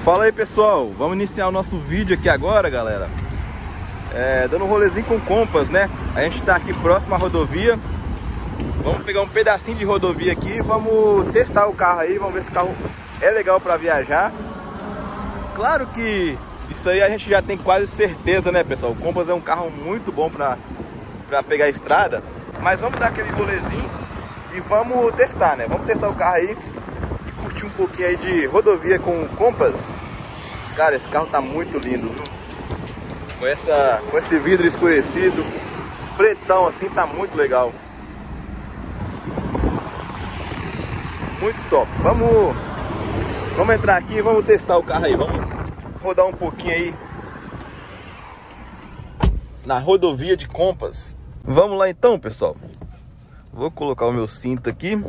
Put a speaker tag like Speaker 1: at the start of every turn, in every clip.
Speaker 1: Fala aí, pessoal, vamos iniciar o nosso vídeo aqui agora, galera. Dando um rolezinho com Compass, né? A gente tá aqui próximo à rodovia. Vamos pegar um pedacinho de rodovia aqui, vamos testar o carro aí, vamos ver se o carro é legal para viajar. Claro que isso aí a gente já tem quase certeza, né, pessoal? O Compass é um carro muito bom para pegar a estrada, mas vamos dar aquele rolezinho e vamos testar, né? Vamos testar o carro aí e curtir um pouquinho aí de rodovia com o Compass. Cara, esse carro tá muito lindo, viu? Com esse vidro escurecido, pretão assim, tá muito legal. Muito top. Vamos entrar aqui e vamos testar o carro aí. Vamos rodar um pouquinho aí na rodovia de Compass. Vamos lá então, pessoal. Vou colocar o meu cinto aqui.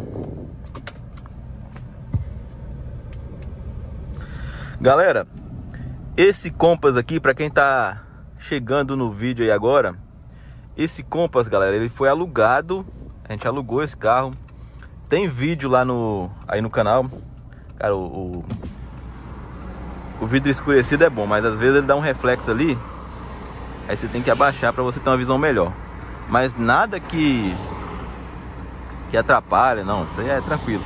Speaker 1: Galera, esse Compass aqui, para quem tá chegando no vídeo aí agora, esse Compass, galera, ele foi alugado. A gente alugou esse carro. Tem vídeo lá aí no canal. Cara, o vidro escurecido é bom, mas às vezes ele dá um reflexo ali. Aí você tem que abaixar para você ter uma visão melhor. Mas nada que atrapalha, não. Isso aí é tranquilo.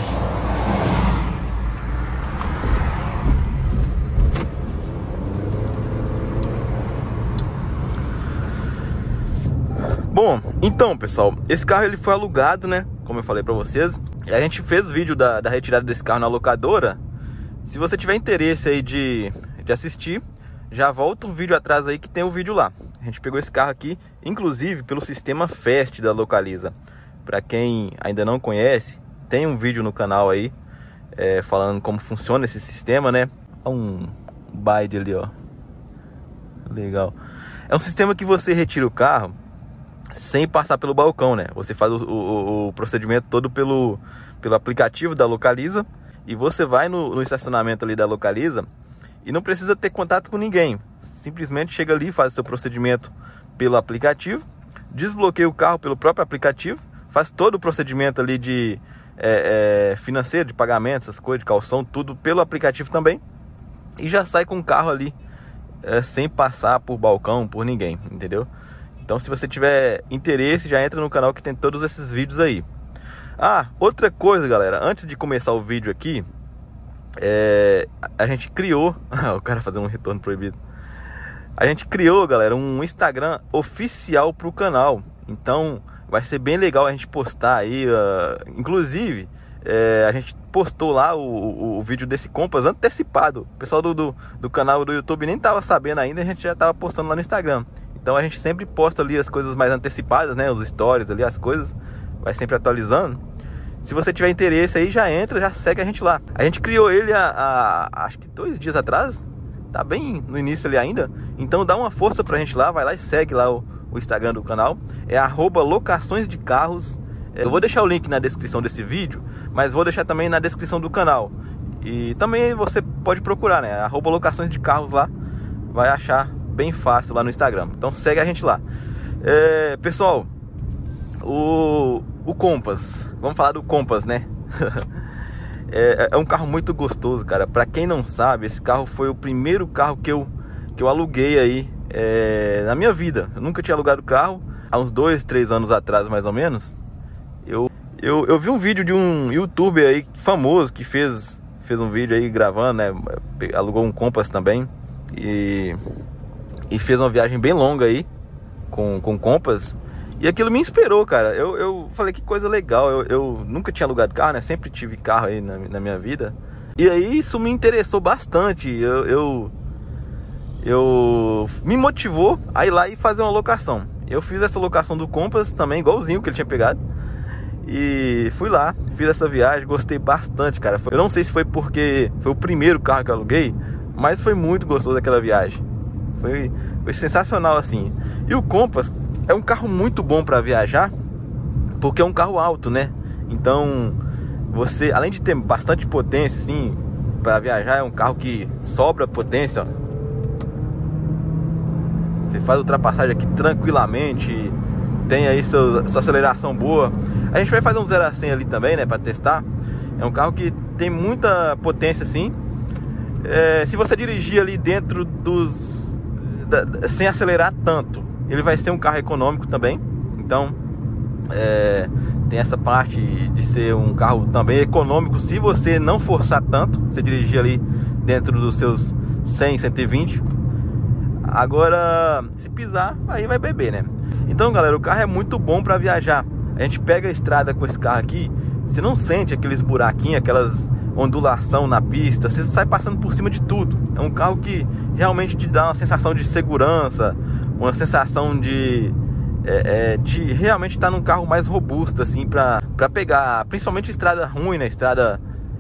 Speaker 1: Bom, então, pessoal, esse carro ele foi alugado, né? Como eu falei pra vocês. E a gente fez vídeo da retirada desse carro na locadora. Se você tiver interesse aí de assistir, já volta um vídeo atrás aí que tem o vídeo lá. A gente pegou esse carro aqui, inclusive pelo sistema Fast da Localiza. Pra quem ainda não conhece, tem um vídeo no canal aí falando como funciona esse sistema, né? Olha um Bide ali, ó. Legal. É um sistema que você retira o carro sem passar pelo balcão, né? Você faz o procedimento todo pelo aplicativo da Localiza. E você vai no estacionamento ali da Localiza e não precisa ter contato com ninguém. Simplesmente chega ali, faz o seu procedimento pelo aplicativo, desbloqueia o carro pelo próprio aplicativo, faz todo o procedimento ali de financeiro, de pagamento, essas coisas, de calção, tudo pelo aplicativo também. E já sai com o carro ali sem passar por balcão, por ninguém, entendeu? Então, se você tiver interesse, já entra no canal que tem todos esses vídeos aí. Ah, outra coisa, galera, antes de começar o vídeo aqui, a gente criou... o cara fazendo um retorno proibido. A gente criou, galera, um Instagram oficial pro canal. Então, vai ser bem legal a gente postar aí. Inclusive, a gente postou lá o vídeo desse Compass antecipado. O pessoal do canal do YouTube nem tava sabendo ainda, a gente já tava postando lá no Instagram. Então a gente sempre posta ali as coisas mais antecipadas, né? Os stories ali, as coisas. Vai sempre atualizando. Se você tiver interesse aí, já entra, já segue a gente lá. A gente criou ele acho que 2 dias atrás. Tá bem no início ali ainda. Então dá uma força pra gente lá. Vai lá e segue lá o Instagram do canal. É @locaçõesdecarros. Eu vou deixar o link na descrição desse vídeo, mas vou deixar também na descrição do canal. E também você pode procurar, né? @locaçõesdecarros lá. Vai achar bem fácil lá no Instagram. Então segue a gente lá. Pessoal, o Compass, vamos falar do Compass, né? É um carro muito gostoso, cara. Pra quem não sabe, esse carro foi o primeiro carro que eu aluguei aí na minha vida. Eu nunca tinha alugado carro. Há uns 2, 3 anos atrás, mais ou menos, eu vi um vídeo de um youtuber aí famoso que fez um vídeo aí gravando, né? Alugou um Compass também e fez uma viagem bem longa aí com Compass. E aquilo me inspirou, cara. Eu falei, que coisa legal. Eu nunca tinha alugado carro, né? Sempre tive carro aí na minha vida. E aí isso me interessou bastante. Eu me motivou a ir lá e fazer uma locação. Eu fiz essa locação do Compass também, igualzinho que ele tinha pegado. E fui lá, fiz essa viagem, gostei bastante, cara. Eu não sei se foi porque foi o primeiro carro que eu aluguei, mas foi muito gostoso aquela viagem. Foi sensacional, assim. E o Compass é um carro muito bom para viajar, porque é um carro alto, né? Então, você, além de ter bastante potência, assim, para viajar, é um carro que sobra potência, ó. Você faz ultrapassagem aqui tranquilamente, tem aí sua aceleração boa. A gente vai fazer um 0 a 100 ali também, né, para testar. É um carro que tem muita potência, assim. se você dirigir ali dentro sem acelerar tanto, ele vai ser um carro econômico também. Então tem essa parte de ser um carro também econômico se você não forçar tanto, você dirigir ali dentro dos seus 100, 120. Agora, se pisar, aí vai beber, né? Então, galera, o carro é muito bom para viajar. A gente pega a estrada com esse carro aqui, você não sente aqueles buraquinhos, aquelas ondulação na pista, você sai passando por cima de tudo. É um carro que realmente te dá uma sensação de segurança, uma sensação de realmente estar num carro mais robusto, assim, pra pegar, principalmente estrada ruim, né? Estrada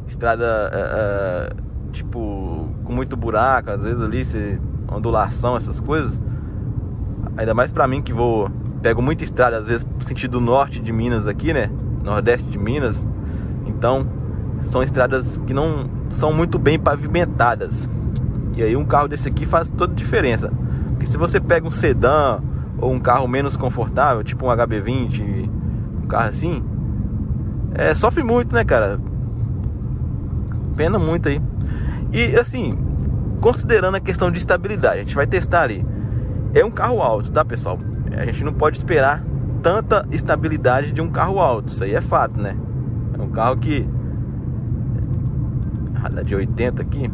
Speaker 1: tipo, com muito buraco, às vezes ali, ondulação, essas coisas. Ainda mais pra mim que pego muita estrada, às vezes sentido norte de Minas aqui, né? Nordeste de Minas. Então, são estradas que não são muito bem pavimentadas. E aí um carro desse aqui faz toda a diferença. Porque se você pega um sedã ou um carro menos confortável, tipo um HB20, um carro assim, sofre muito, né, cara? Pena muito aí. E assim, considerando a questão de estabilidade, a gente vai testar ali. É um carro alto, tá, pessoal? A gente não pode esperar tanta estabilidade de um carro alto. Isso aí é fato, né? É um carro que... de 80 aqui.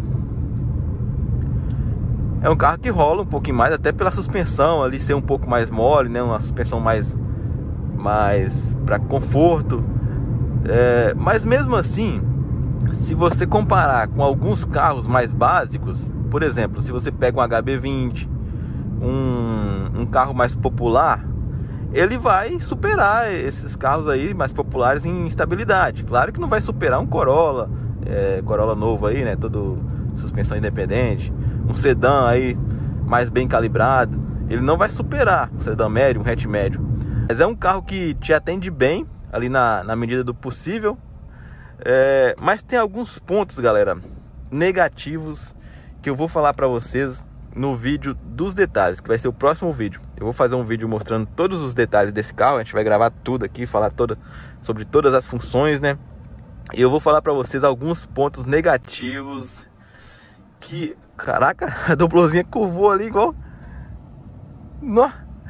Speaker 1: É um carro que rola um pouquinho mais, até pela suspensão ali ser um pouco mais mole, né? Uma suspensão mais para conforto. Mas mesmo assim, se você comparar com alguns carros mais básicos, por exemplo, se você pega um HB20, um carro mais popular, ele vai superar esses carros aí mais populares em estabilidade. Claro que não vai superar um Corolla, Corolla novo aí, né? Todo suspensão independente. Um sedã aí mais bem calibrado, ele não vai superar um sedã médio, um hatch médio. Mas é um carro que te atende bem ali na medida do possível. Mas tem alguns pontos, galera, negativos, que eu vou falar pra vocês no vídeo dos detalhes, que vai ser o próximo vídeo. Eu vou fazer um vídeo mostrando todos os detalhes desse carro. A gente vai gravar tudo aqui, falar sobre todas as funções, né? E eu vou falar pra vocês alguns pontos negativos que... Caraca, a Doblozinha curvou ali igual... Nó.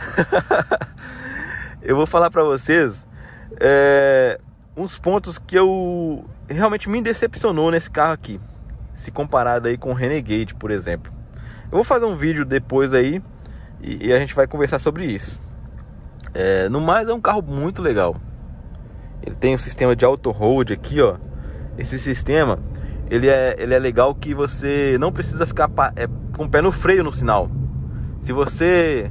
Speaker 1: Eu vou falar pra vocês uns pontos que eu realmente me decepcionou nesse carro aqui, se comparado aí com o Renegade, por exemplo. Eu vou fazer um vídeo depois aí e a gente vai conversar sobre isso. No mais, é um carro muito legal. Ele tem um sistema de auto-hold aqui, ó. Esse sistema, ele é legal que você não precisa ficar com o pé no freio no sinal. Se você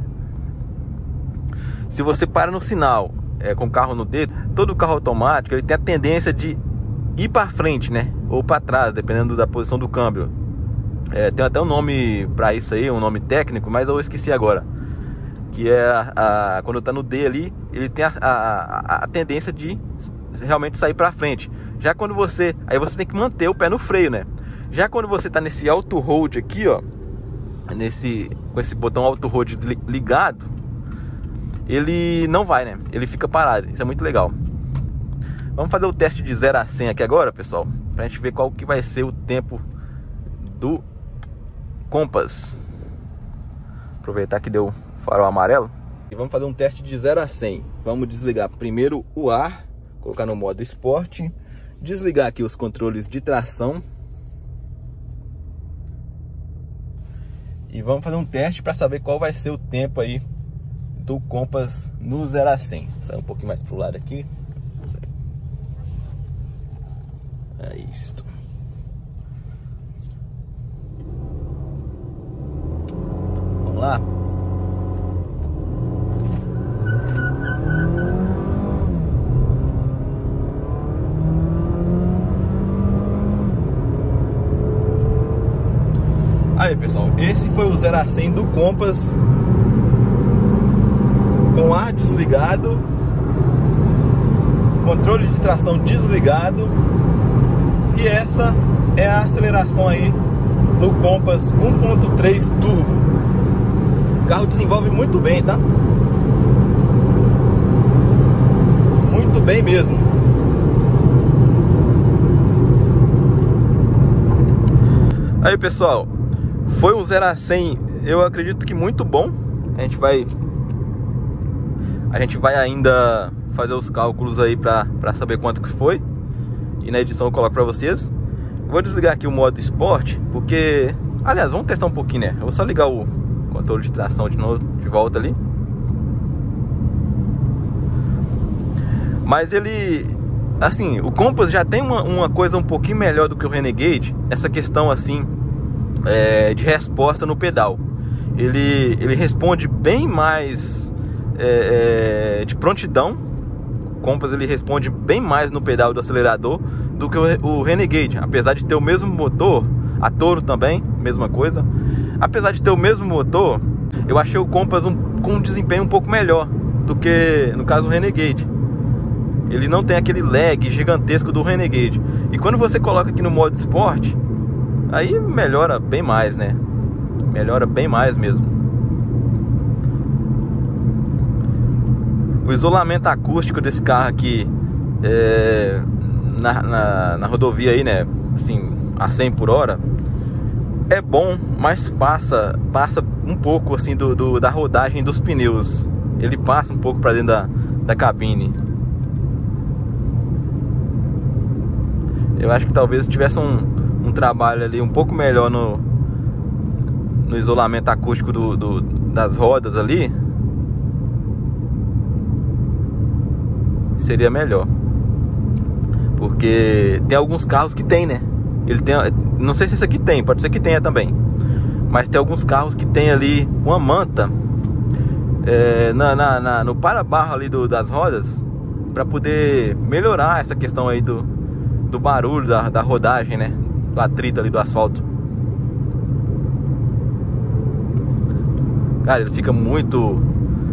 Speaker 1: para no sinal com o carro no dedo, todo carro automático ele tem a tendência de ir para frente, né? Ou para trás, dependendo da posição do câmbio. Tem até um nome para isso aí, um nome técnico, mas eu esqueci agora. Que quando tá no D ali, ele tem a tendência de realmente sair para frente. Já quando aí você tem que manter o pé no freio, né? Já quando você tá nesse auto hold aqui, ó, com esse botão auto hold ligado, ele não vai, né? Ele fica parado. Isso é muito legal. Vamos fazer o teste de 0 a 100 aqui agora, pessoal, pra gente ver qual que vai ser o tempo do Compass. Aproveitar que deu farol amarelo. E vamos fazer um teste de 0 a 100. Vamos desligar primeiro o ar, colocar no modo esporte, desligar aqui os controles de tração. E vamos fazer um teste para saber qual vai ser o tempo aí do Compass no 0 a 100. Sai um pouquinho mais pro lado aqui. É isto. Vamos lá. Aí, pessoal, esse foi o 0 a 100 do Compass, com ar desligado, controle de tração desligado. E essa é a aceleração aí do Compass 1.3 Turbo. O carro desenvolve muito bem, tá? Muito bem mesmo. Aí, pessoal, foi um 0 a 100, eu acredito que muito bom. A gente vai ainda fazer os cálculos aí pra saber quanto que foi. E na edição eu coloco pra vocês. Vou desligar aqui o modo esporte, porque... Aliás, vamos testar um pouquinho, né? Eu vou só ligar o controle de tração de novo, de volta ali. Mas ele... Assim, o Compass já tem uma coisa um pouquinho melhor do que o Renegade. Essa questão, assim, de resposta no pedal. Ele responde bem mais de prontidão. O Compass, ele responde bem mais no pedal do acelerador do que o Renegade. Apesar de ter o mesmo motor, a Toro também, mesma coisa. Apesar de ter o mesmo motor, eu achei o Compass com um desempenho um pouco melhor do que, no caso, o Renegade. Ele não tem aquele lag gigantesco do Renegade. E quando você coloca aqui no modo esporte, aí melhora bem mais, né? Melhora bem mais mesmo. O isolamento acústico desse carro aqui na rodovia aí, né? Assim, a 100 por hora é bom, mas passa um pouco assim da rodagem dos pneus. Ele passa um pouco para dentro da cabine. Eu acho que talvez tivesse um trabalho ali um pouco melhor no isolamento acústico das rodas ali, seria melhor. Porque tem alguns carros que tem, né? Ele tem, não sei se esse aqui tem, pode ser que tenha também. Mas tem alguns carros que tem ali uma manta no para-barro ali das rodas, para poder melhorar essa questão aí do barulho, da rodagem, né? Do atrito ali do asfalto. Cara, ele fica muito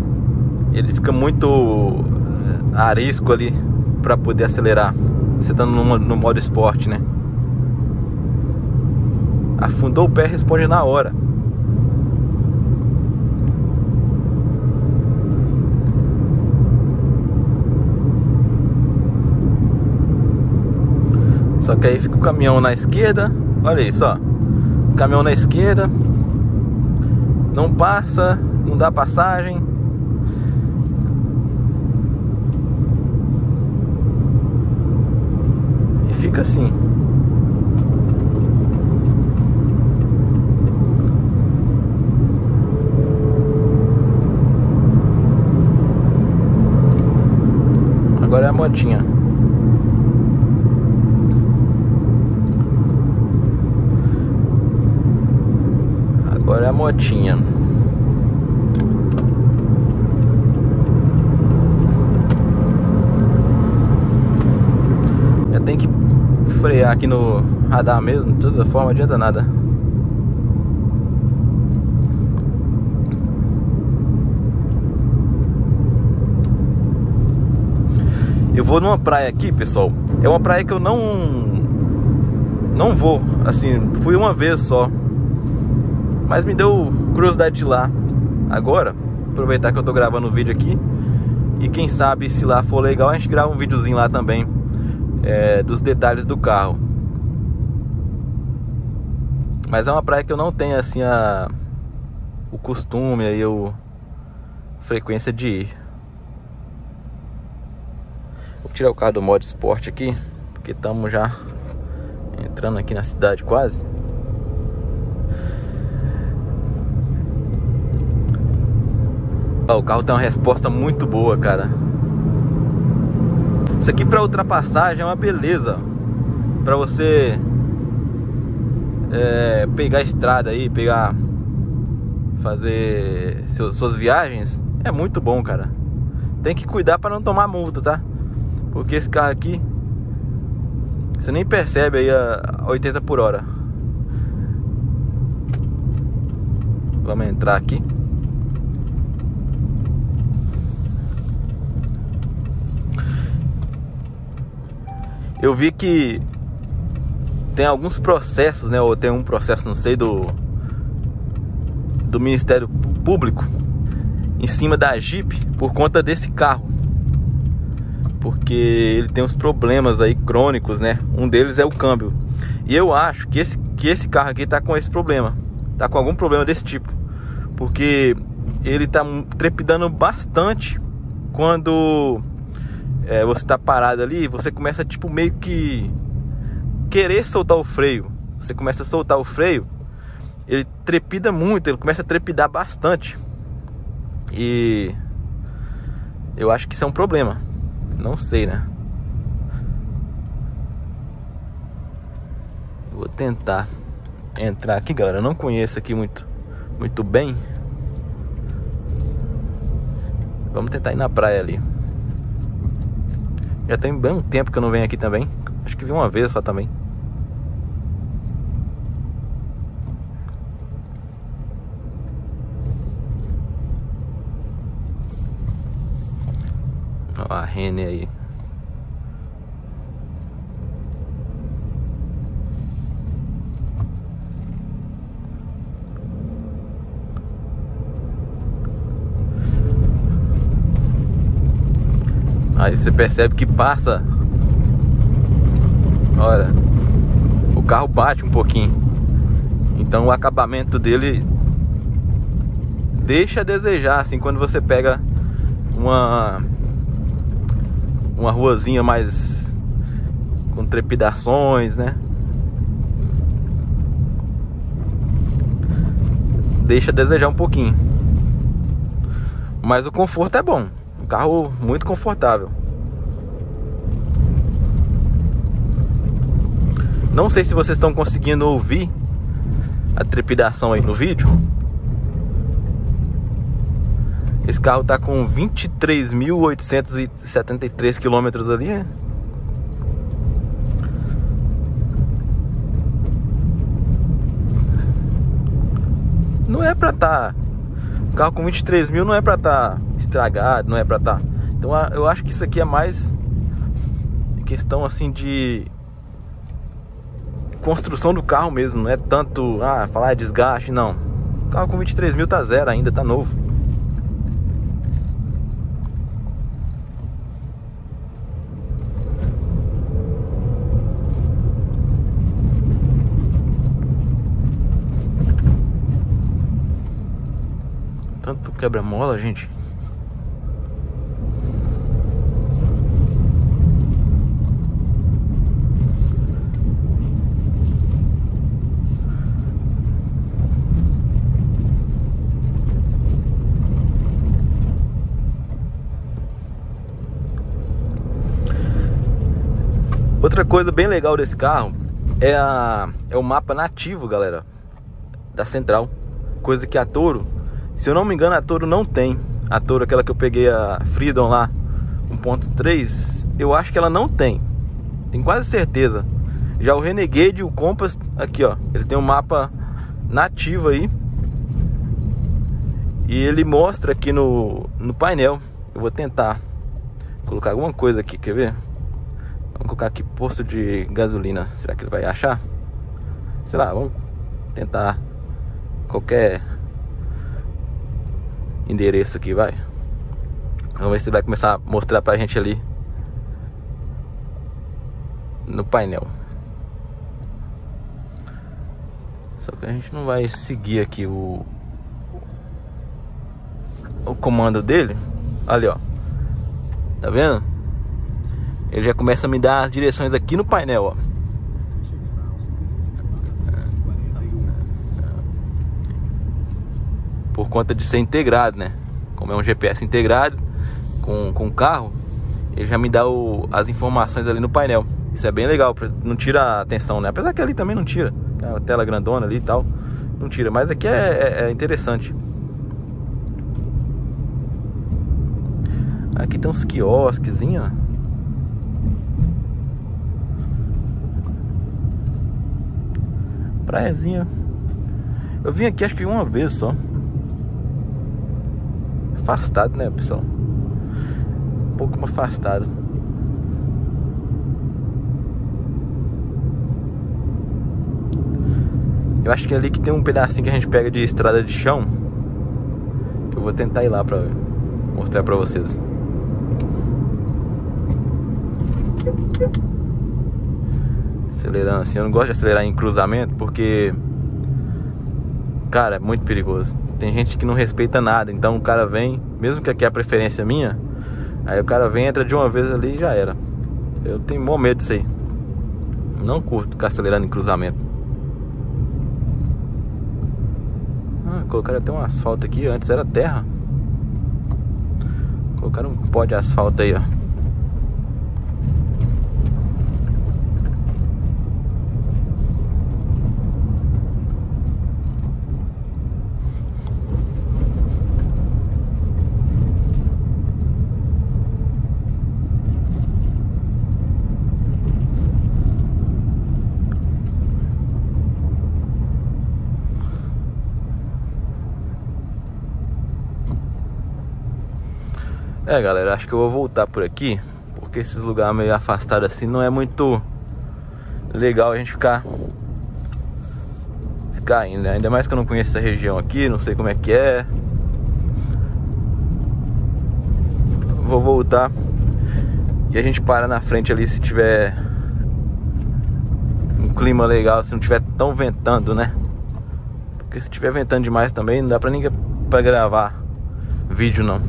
Speaker 1: arisco ali para poder acelerar. Você tá no modo esporte, né? Afundou o pé, responde na hora. Só que aí fica o caminhão na esquerda. Olha aí só, caminhão na esquerda, não passa, não dá passagem. E fica assim. Agora é a motinha. Agora é a motinha. Já tem que frear aqui no radar mesmo. De toda forma, não adianta nada. Eu vou numa praia aqui, pessoal. É uma praia que eu não vou. Assim, fui uma vez só, mas me deu curiosidade de ir lá agora. Aproveitar que eu tô gravando o vídeo aqui. E quem sabe, se lá for legal, a gente grava um videozinho lá também, dos detalhes do carro. Mas é uma praia que eu não tenho assim o costume aí, a frequência de ir. Vou tirar o carro do modo esporte aqui, porque estamos já entrando aqui na cidade quase. O carro tem uma resposta muito boa, cara. Isso aqui para ultrapassagem é uma beleza. Para você pegar a estrada aí, fazer suas viagens, é muito bom, cara. Tem que cuidar para não tomar multa, tá? Porque esse carro aqui, você nem percebe aí a 80 por hora. Vamos entrar aqui. Eu vi que tem alguns processos, né? Ou tem um processo, não sei, do Ministério Público em cima da Jeep por conta desse carro. Porque ele tem uns problemas aí crônicos, né? Um deles é o câmbio. E eu acho que esse carro aqui tá com esse problema. Tá com algum problema desse tipo. Porque ele tá trepidando bastante quando você tá parado ali. Você começa tipo meio que querer soltar o freio. Você começa a soltar o freio, ele trepida muito, ele começa a trepidar bastante. E eu acho que isso é um problema. Não sei, né? Vou tentar entrar aqui, galera. Eu não conheço aqui muito bem. Vamos tentar ir na praia ali. Já tem bem um tempo que eu não venho aqui também. Acho que vi uma vez só também. Ó a Rene aí. Aí você percebe que passa. Olha, o carro bate um pouquinho. Então o acabamento dele deixa a desejar, assim, quando você pega uma ruazinha mais com trepidações, né? Deixa a desejar um pouquinho. Mas o conforto é bom. Um carro muito confortável. Não sei se vocês estão conseguindo ouvir a trepidação aí no vídeo. Esse carro tá com 23.873 quilômetros ali, né? Não é pra tá... Um carro com 23 mil não é pra tá estragado, não é pra tá... Então eu acho que isso aqui é mais questão assim de construção do carro mesmo. Não é tanto, falar desgaste, não. O carro com 23 mil tá zero ainda, tá novo. Tanto quebra-mola, gente. Outra coisa bem legal desse carro é o mapa nativo, galera, da Central. Coisa que a Toro, se eu não me engano, a Toro não tem. A Toro, aquela que eu peguei, a Freedom lá 1.3, eu acho que ela não tem. Tenho quase certeza. Já o Renegade e o Compass, aqui ó, ele tem um mapa nativo aí. E ele mostra aqui no painel. Eu vou tentar colocar alguma coisa aqui, quer ver? Vamos colocar aqui posto de gasolina. Será que ele vai achar? Sei lá, vamos tentar qualquer endereço aqui, vai. Vamos ver se ele vai começar a mostrar pra gente ali no painel. Só que a gente não vai seguir aqui o comando dele. Ali, ó. Tá vendo? Ele já começa a me dar as direções aqui no painel, ó. Por conta de ser integrado, né? Como é um GPS integrado com o carro, ele já me dá as informações ali no painel. Isso é bem legal, não tira a atenção, né? Apesar que ali também não tira. A tela grandona ali e tal, não tira. Mas aqui é interessante. Aqui tem uns quiosquezinhos, ó. Praiazinha. Eu vim aqui acho que uma vez só. Afastado, né, pessoal? Um pouco afastado. Eu acho que é ali que tem um pedacinho que a gente pega de estrada de chão. Eu vou tentar ir lá pra mostrar pra vocês. acelerando assim. Eu não gosto de acelerar em cruzamento porque, cara, é muito perigoso. Tem gente que não respeita nada, então o cara vem, mesmo que aqui é a preferência minha, aí o cara vem, entra de uma vez ali e já era. Eu tenho mó medo disso aí. Não curto ficar acelerando em cruzamento. Colocaram até um asfalto aqui, antes era terra. Colocaram um pó de asfalto aí, ó. Galera, acho que eu vou voltar por aqui, porque esses lugares meio afastados assim não é muito legal a gente ficar indo, né? Ainda mais que eu não conheço essa região aqui, não sei como é que é. Vou voltar e a gente para na frente ali se tiver um clima legal, se não tiver tão ventando, né? Porque se tiver ventando demais também não dá pra ninguém pra gravar vídeo não.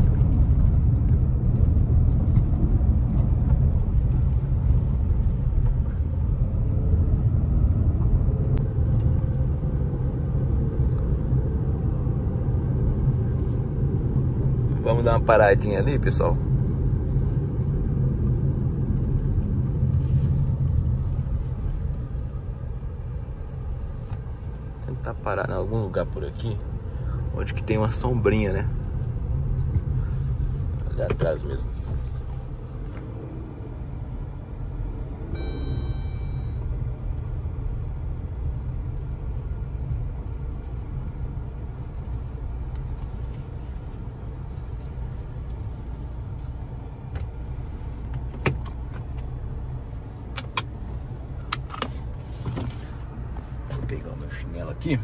Speaker 1: Vamos dar uma paradinha ali, pessoal. Tentar parar em algum lugar por aqui onde que tem uma sombrinha, né? Ali atrás mesmo. Pegar o meu chinelo aqui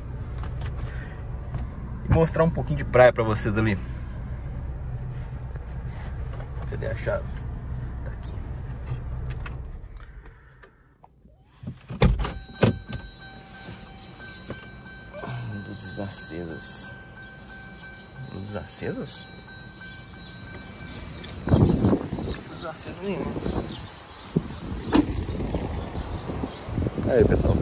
Speaker 1: e mostrar um pouquinho de praia pra vocês ali. Cadê a chave? Tá aqui. Luzes acesas. Luzes acesas? Luzes acesas nenhuma. Aí, pessoal.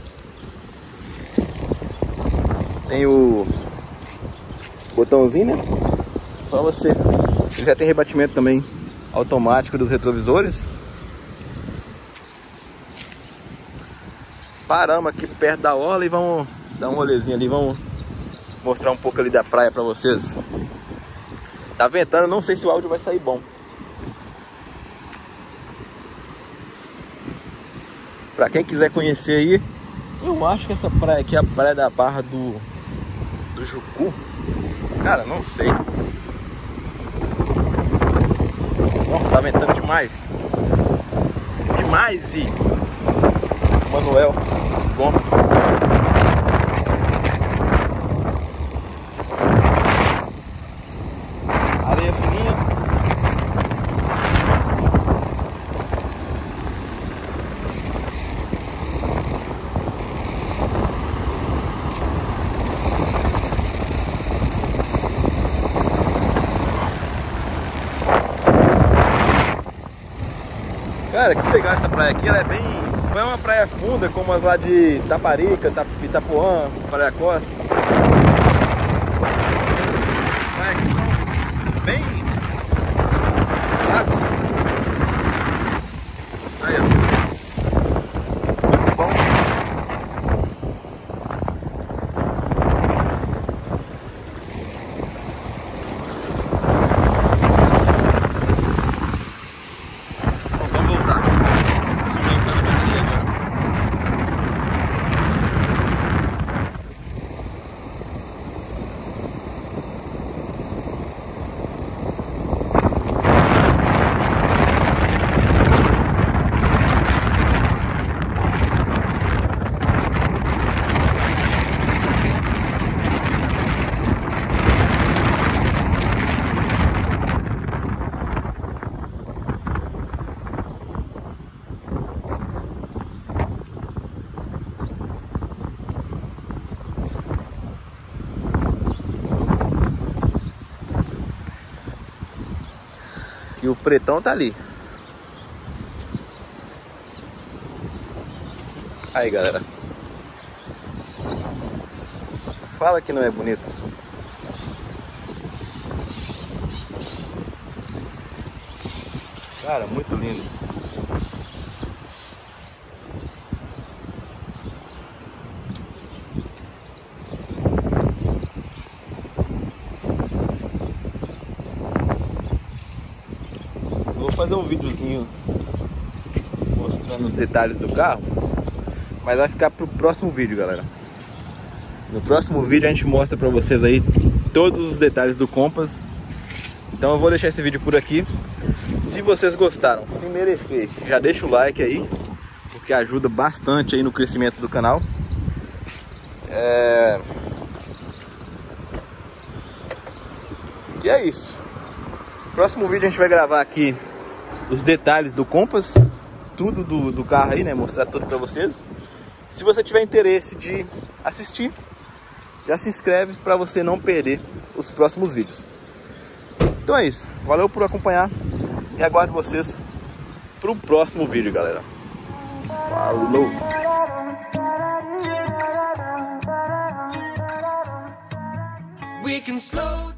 Speaker 1: Tem o botãozinho, né? Só você. Ele já tem rebatimento também automático dos retrovisores. Paramos aqui perto da orla e vamos dar um rolezinho ali. Vamos mostrar um pouco ali da praia pra vocês. Tá ventando, não sei se o áudio vai sair bom. Pra quem quiser conhecer aí, eu acho que essa praia aqui é a praia da Barra do Jucu. Cara, não sei. Nossa, tá ventando demais. Demais, e Manuel Gomes. Areia fininha. Cara, que legal essa praia aqui, ela é bem... Não é uma praia funda como as lá de Itaparica, Itapuã, Praia Costa. As praias aqui são bem rasas. Aí, ó. Muito bom. o pretão tá ali. Aí, galera. Fala que não é bonito. Cara, muito lindo. Vou fazer um videozinho mostrando os detalhes do carro, mas vai ficar pro próximo vídeo, galera. No próximo vídeo a gente mostra pra vocês aí todos os detalhes do Compass. Então eu vou deixar esse vídeo por aqui. Se vocês gostaram, se merecer, já deixa o like aí, porque ajuda bastante aí no crescimento do canal. E é isso. Próximo vídeo a gente vai gravar aqui os detalhes do Compass, tudo do carro aí, né? Mostrar tudo pra vocês. Se você tiver interesse de assistir, já se inscreve para você não perder os próximos vídeos. Então é isso. Valeu por acompanhar e aguardo vocês pro próximo vídeo, galera. Falou!
Speaker 2: We can slow